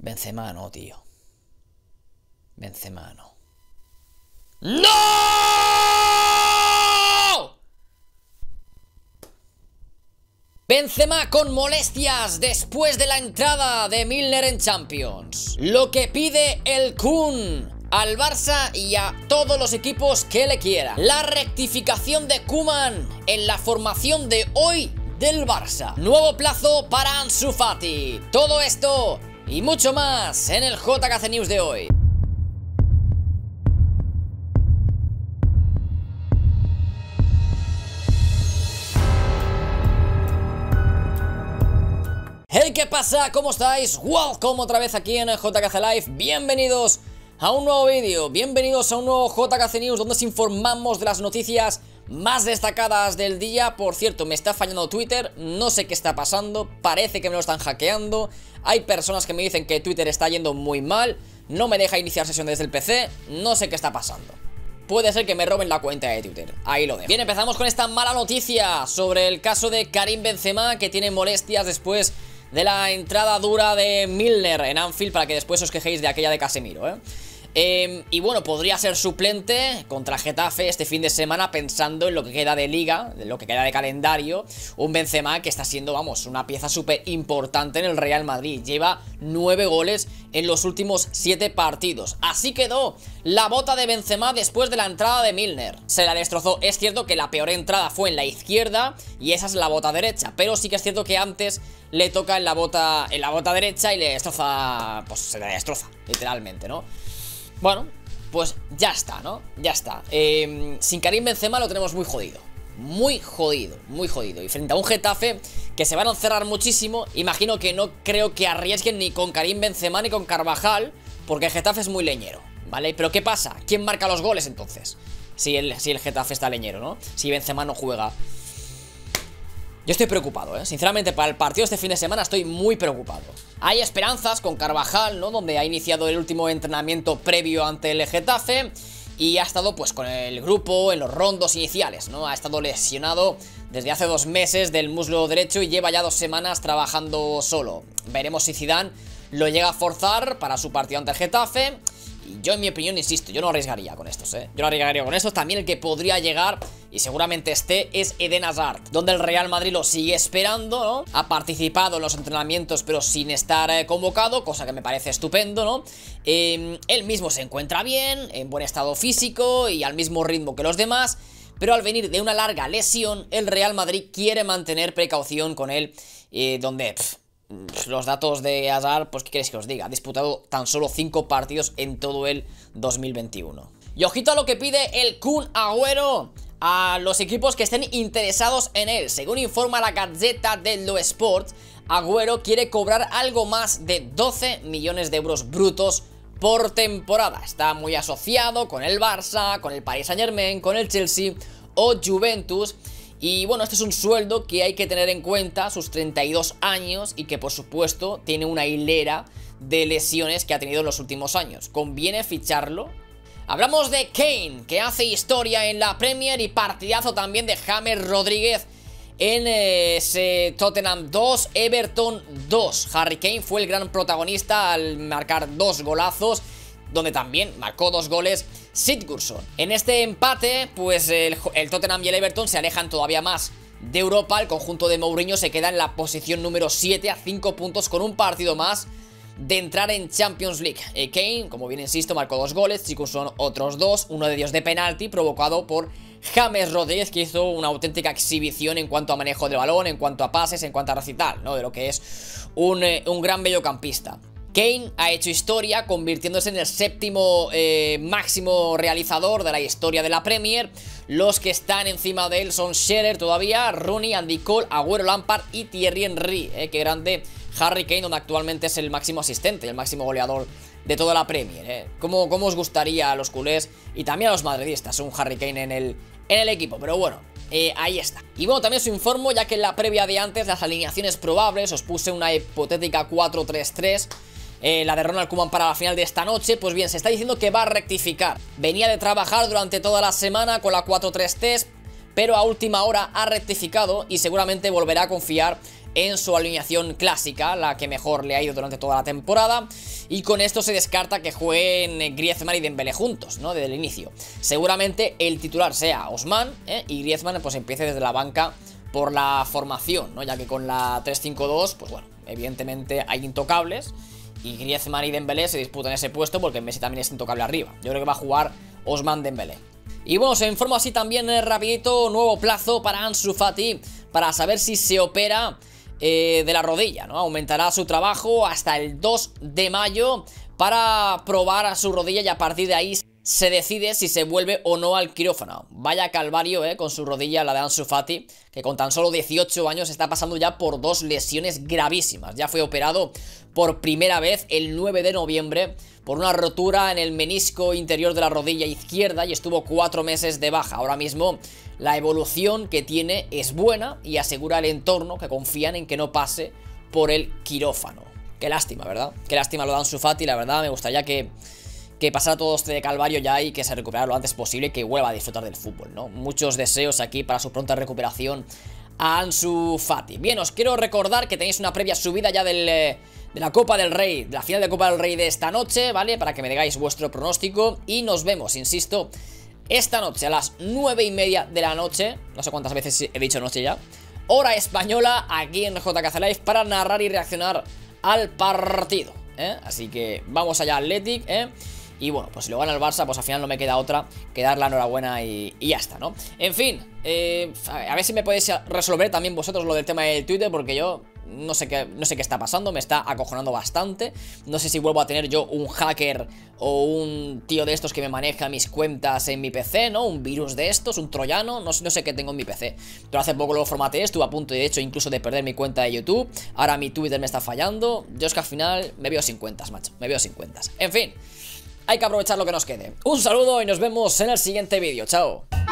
Benzema no, tío. Benzema no. ¡No! Benzema con molestias después de la entrada de Milner en Champions. Lo que pide el Kun al Barça y a todos los equipos que le quieran. La rectificación de Koeman en la formación de hoy del Barça. Nuevo plazo para Ansu Fati. Todo esto y mucho más en el JKC News de hoy. Hey, ¿qué pasa? ¿Cómo estáis? Welcome otra vez aquí en el JKC Live. Bienvenidos a un nuevo vídeo, bienvenidos a un nuevo JKC News donde os informamos de las noticias más destacadas del día. Por cierto, me está fallando Twitter, no sé qué está pasando, parece que me lo están hackeando. Hay personas que me dicen que Twitter está yendo muy mal, no me deja iniciar sesión desde el PC, no sé qué está pasando. Puede ser que me roben la cuenta de Twitter, ahí lo dejo. Bien, empezamos con esta mala noticia sobre el caso de Karim Benzema, que tiene molestias después de la entrada dura de Milner en Anfield, para que después os quejéis de aquella de Casemiro, y bueno, podría ser suplente contra Getafe este fin de semana, pensando en lo que queda de liga, en lo que queda de calendario. Un Benzema que está siendo, vamos, una pieza súper importante en el Real Madrid. Lleva 9 goles en los últimos 7 partidos. Así quedó la bota de Benzema después de la entrada de Milner. Se la destrozó. Es cierto que la peor entrada fue en la izquierda y esa es la bota derecha, pero sí que es cierto que antes le toca en la bota derecha y le destroza, pues se la destroza, literalmente, ¿no? Bueno, pues ya está, ¿no? Ya está. Sin Karim Benzema lo tenemos muy jodido. Muy jodido, muy jodido. Y frente a un Getafe que se van a encerrar muchísimo, imagino que no creo que arriesguen ni con Karim Benzema ni con Carvajal, porque el Getafe es muy leñero, ¿vale? Pero ¿qué pasa? ¿Quién marca los goles entonces? Si el Getafe está leñero, ¿no? Si Benzema no juega. Yo estoy preocupado, sinceramente, para el partido este fin de semana estoy muy preocupado. Hay esperanzas con Carvajal, ¿no? Donde ha iniciado el último entrenamiento previo ante el Getafe y ha estado pues con el grupo en los rondos iniciales, ¿no? Ha estado lesionado desde hace 2 meses del muslo derecho y lleva ya 2 semanas trabajando solo. Veremos si Zidane lo llega a forzar para su partido ante el Getafe. Y yo, en mi opinión, insisto, yo no arriesgaría con estos, Yo no arriesgaría con estos. También el que podría llegar, y seguramente esté, es Eden Hazard, donde el Real Madrid lo sigue esperando, ¿no? Ha participado en los entrenamientos, pero sin estar convocado, cosa que me parece estupendo, ¿no? Él mismo se encuentra bien, en buen estado físico y al mismo ritmo que los demás, pero al venir de una larga lesión, el Real Madrid quiere mantener precaución con él, donde los datos de Hazard, pues qué queréis que os diga, ha disputado tan solo 5 partidos en todo el 2021. Y ojito a lo que pide el Kun Agüero a los equipos que estén interesados en él. Según informa la Gazzetta dello Sport, Agüero quiere cobrar algo más de 12 millones de euros brutos por temporada. Está muy asociado con el Barça, con el Paris Saint-Germain, con el Chelsea o Juventus. Y bueno, este es un sueldo que hay que tener en cuenta, sus 32 años, y que por supuesto tiene una hilera de lesiones que ha tenido en los últimos años. ¿Conviene ficharlo? Hablamos de Kane, que hace historia en la Premier, y partidazo también de James Rodríguez en ese Tottenham 2, Everton 2. Harry Kane fue el gran protagonista al marcar 2 golazos, donde también marcó 2 goles Sigurdsson. En este empate, pues el Tottenham y el Everton se alejan todavía más de Europa. El conjunto de Mourinho se queda en la posición número 7 a 5 puntos con un partido más de entrar en Champions League. Kane, como bien insisto, marcó 2 goles, Sigurdsson otros 2, uno de ellos de penalti provocado por James Rodríguez, que hizo una auténtica exhibición en cuanto a manejo de balón, en cuanto a pases, en cuanto a recital, ¿no? De lo que es un gran mediocampista. Kane ha hecho historia convirtiéndose en el 7º máximo realizador de la historia de la Premier. Los que están encima de él son Shearer todavía, Rooney, Andy Cole, Agüero, Lampard y Thierry Henry. Qué grande Harry Kane, donde actualmente es el máximo asistente, el máximo goleador de toda la Premier. ¿Cómo os gustaría a los culés y también a los madridistas un Harry Kane en el equipo? Pero bueno, ahí está. Y bueno, también os informo, ya que en la previa de antes, las alineaciones probables, os puse una hipotética 4-3-3. La de Ronald Koeman para la final de esta noche. Pues bien, se está diciendo que va a rectificar. Venía de trabajar durante toda la semana con la 4-3-3, pero a última hora ha rectificado y seguramente volverá a confiar en su alineación clásica, la que mejor le ha ido durante toda la temporada, y con esto se descarta que jueguen Griezmann y Dembélé juntos, ¿no? Desde el inicio. Seguramente el titular sea Ousmane, y Griezmann pues empiece desde la banca por la formación, ¿no? Ya que con la 3-5-2, pues bueno, evidentemente hay intocables, y Griezmann y Dembélé se disputan ese puesto porque Messi también es intocable arriba. Yo creo que va a jugar Ousmane Dembélé. Y bueno, se informa así también rapidito, nuevo plazo para Ansu Fati para saber si se opera de la rodilla, ¿no? Aumentará su trabajo hasta el 2 de mayo para probar a su rodilla y a partir de ahí se decide si se vuelve o no al quirófano. Vaya calvario, con su rodilla, la de Ansu Fati, que con tan solo 18 años está pasando ya por 2 lesiones gravísimas. Ya fue operado por primera vez el 9 de noviembre por una rotura en el menisco interior de la rodilla izquierda y estuvo 4 meses de baja. Ahora mismo la evolución que tiene es buena y asegura al entorno que confían en que no pase por el quirófano. Qué lástima, ¿verdad? Qué lástima lo de Ansu Fati, la verdad me gustaría que pasara todo este calvario ya y que se recuperara lo antes posible y que vuelva a disfrutar del fútbol, ¿no? Muchos deseos aquí para su pronta recuperación a Ansu Fati. Bien, os quiero recordar que tenéis una previa subida ya de la Copa del Rey, de la final de Copa del Rey de esta noche, ¿vale? Para que me digáis vuestro pronóstico y nos vemos, insisto, esta noche a las 9:30 de la noche, no sé cuántas veces he dicho noche ya, hora española, aquí en JKC Live para narrar y reaccionar al partido, Así que vamos allá, Athletic, Y bueno, pues si lo gana el Barça, pues al final no me queda otra que dar la enhorabuena y ya está, ¿no? En fin, a ver si me podéis resolver también vosotros lo del tema del Twitter, porque yo no sé qué está pasando, me está acojonando bastante. No sé si vuelvo a tener yo un hacker o un tío de estos que me maneja mis cuentas en mi PC, ¿no? Un virus de estos, un troyano, no sé qué tengo en mi PC. Pero hace poco lo formateé, estuve a punto de hecho incluso de perder mi cuenta de YouTube. Ahora mi Twitter me está fallando. Yo es que al final me veo sin cuentas, macho, me veo sin cuentas. En fin, hay que aprovechar lo que nos quede. Un saludo y nos vemos en el siguiente vídeo. Chao.